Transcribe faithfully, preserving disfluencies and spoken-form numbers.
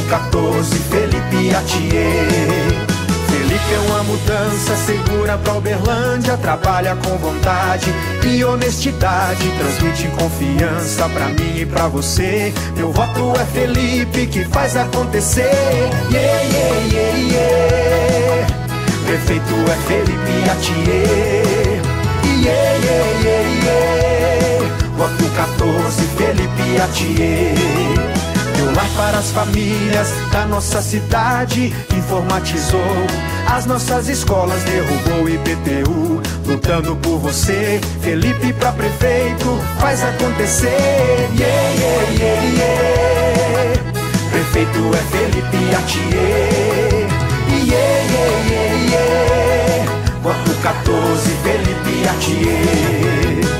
quatorze, Felipe Atier. Felipe é uma mudança segura pra Uberlândia, trabalha com vontade e honestidade, transmite confiança pra mim e pra você. Meu voto é Felipe, que faz acontecer. Yeah, yeah, yeah, yeah. Prefeito é Felipe Atier. Yeah, yeah, yeah, yeah. Voto quatorze, Felipe Atier. Deu lar para as famílias da nossa cidade, informatizou as nossas escolas, derrubou o I P T U, lutando por você. Felipe pra prefeito, faz acontecer. Yeah, yeah, yeah, yeah. Prefeito é Felipe Atier. Yeah, yeah, yeah, yeah. Voto quatorze, Felipe Atier.